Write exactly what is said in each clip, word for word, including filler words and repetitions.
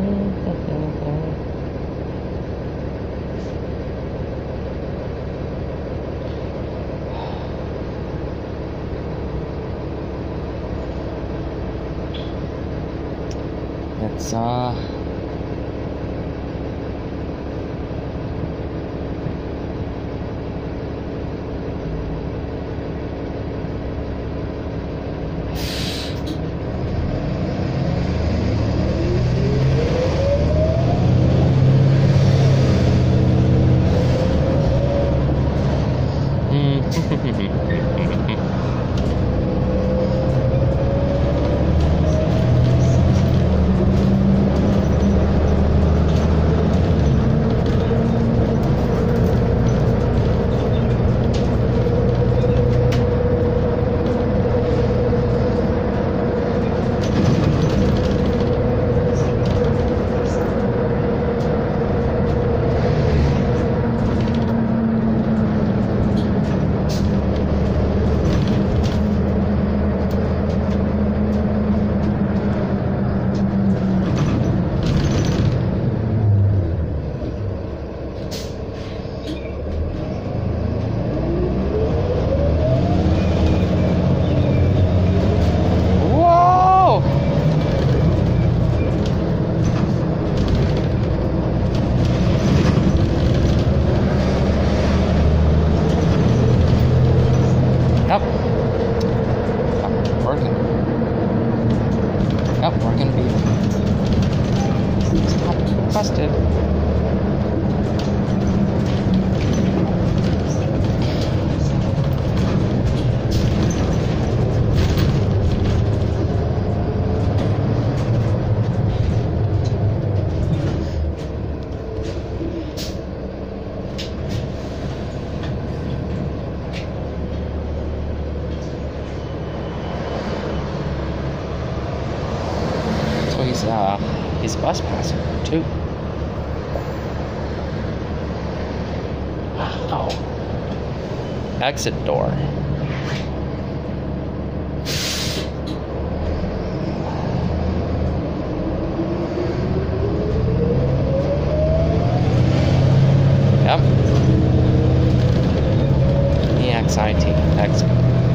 It's uh Uh, his bus passenger too. Wow. Exit door. Yep. E X I T. Exit.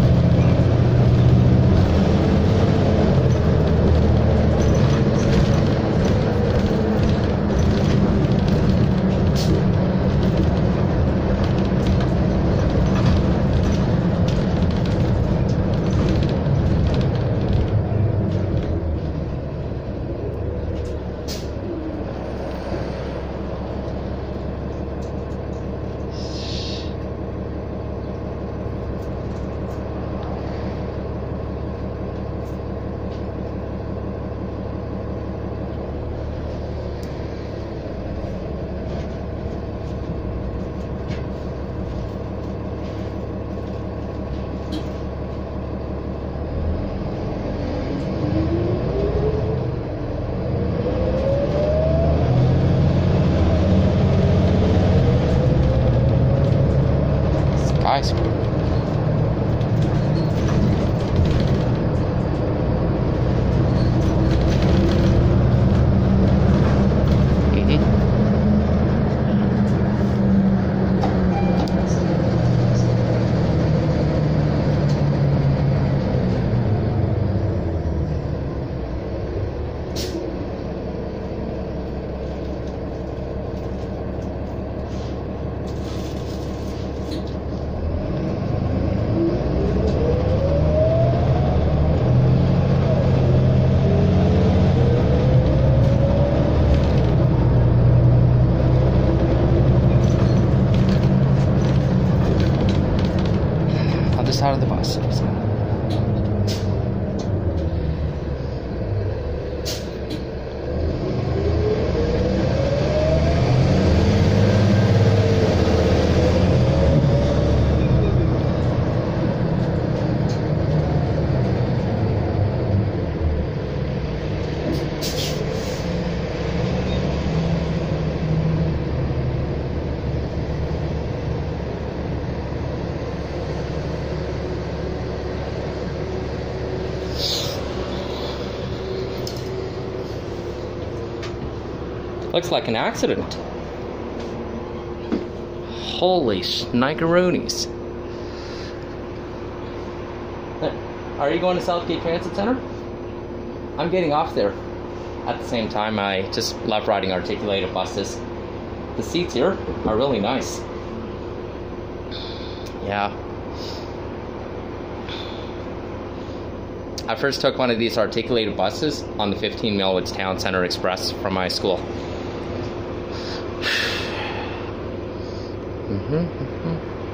Skyscraper. Out of the bus. Looks like an accident. Holy snickeroonies. Are you going to Southgate Transit Center? I'm getting off there. At the same time, I just love riding articulated buses. The seats here are really nice. Yeah. I first took one of these articulated buses on the fifteen Millwoods Town Center Express from my school. mm-hmm, mm-hmm.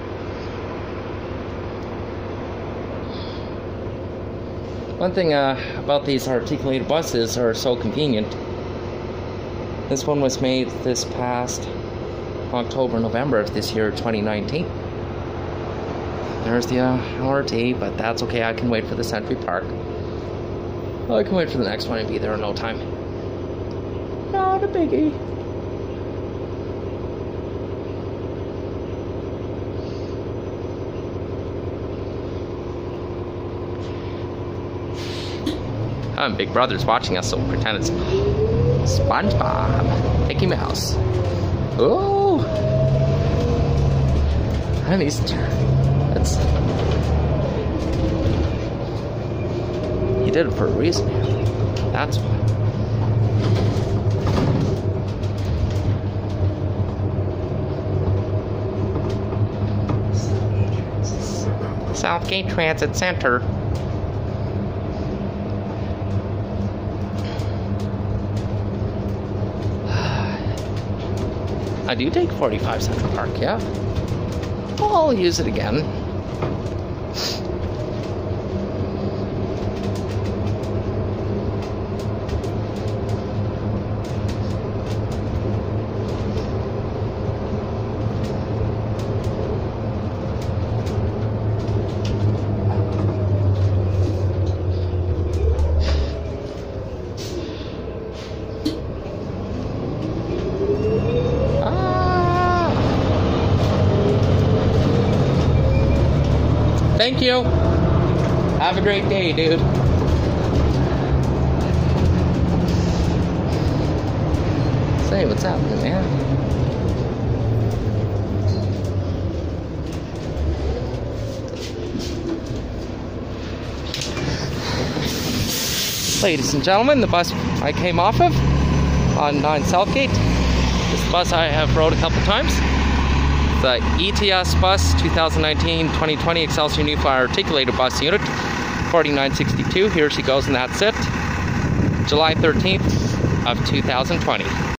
One thing uh, about these articulated buses are so convenient. This one was made this past October, November of this year, twenty nineteen. There's the uh, R T, but that's okay. I can wait for the Century Park. I can wait for the next one and be there in no time. Not a biggie. Um, Big Brother's watching us, so pretend it's SpongeBob, Mickey Mouse. Oh, and he's that's he did it for a reason. That's why. Southgate Transit Center. I do take forty-five Central Park, yeah. I'll use it again. Thank you. Have a great day, dude. Say, what's happening, man? Ladies and gentlemen, the bus I came off of on nine Southgate. This is the bus I have rode a couple times. The E T S bus twenty nineteen twenty twenty Excelsior New Flyer Articulated Bus Unit forty-nine sixty-two. Here she goes, and that's it. July thirteenth of two thousand twenty.